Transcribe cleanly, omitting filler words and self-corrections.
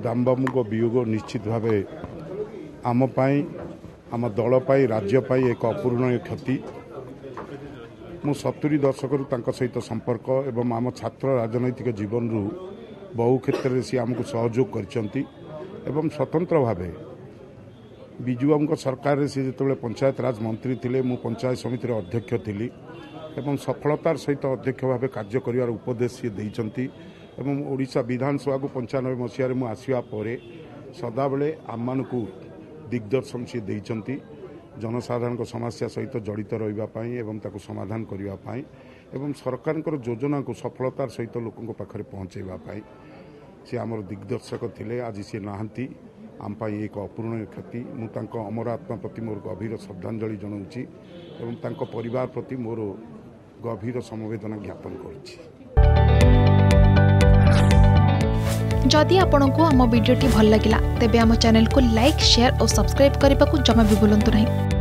दामबाबू को वियोग निश्चित भाव आम आम दल राज्य एक अपूरणीय क्षति। मु 70 दशक सहित संपर्क एवं आम छात्र राजनैतिक जीवन रु बहु क्षेत्र में सी आमको सहयोग कर स्वतंत्र भाव विजुबाबू सरकार सी जो पंचायत राज मंत्री थे मु पंचायत समिति अध्यक्ष थी एवं सफलतार सहित अध्यक्ष भाव कार्य कर उपदेश सी देइचंती एवं ओडिशा विधानसभा को 95 मसीह में आसवा पर सदाबले आम को दिग्दर्शन सी देइचंती जनसाधारण समस्या सहित जड़ित रही एवं ताको समाधान करने एवं सरकार योजना को सफलतार सहित लोकों पाखे पहुँचाई सी आमर दिग्दर्शक थिले। आज सी नहांती आम एक अपूरणीय क्षति। मुझे अमर आत्मा प्रति मोर गभीर श्रद्धांजलि जनाऊँगी एवं तांको परिवार प्रति मोर गभीर समवेदना ज्ञापन करुच्ची। जदि आपंक आम भिडी भल लगा तेब आम चैनल को लाइक शेयर और सब्सक्राइब करने को जमा भी भूलु नहीं।